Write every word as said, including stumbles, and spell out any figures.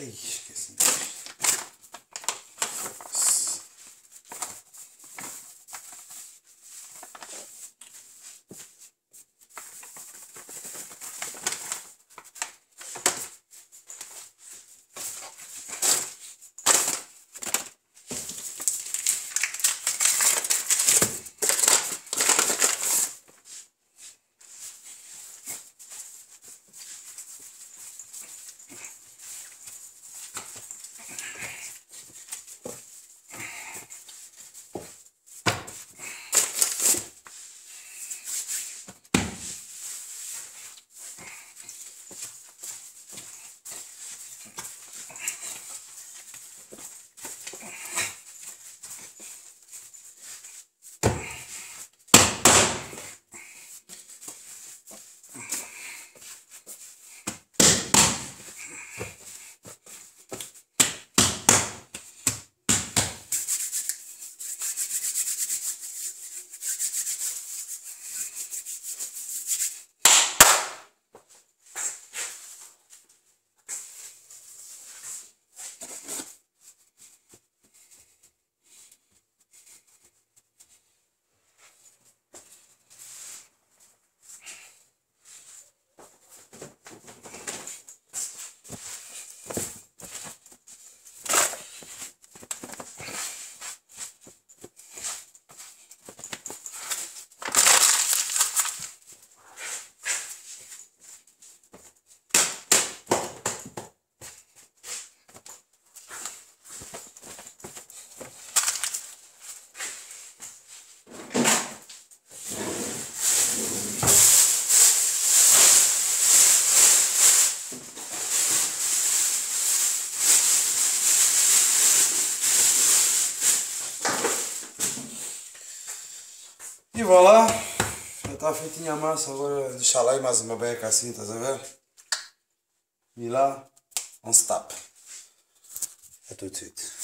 Ai, esqueci. E voilà, já está feitinha a massa, agora deixar lá e mais uma beca assim, estás a ver? E lá, on stop. É tudo feito.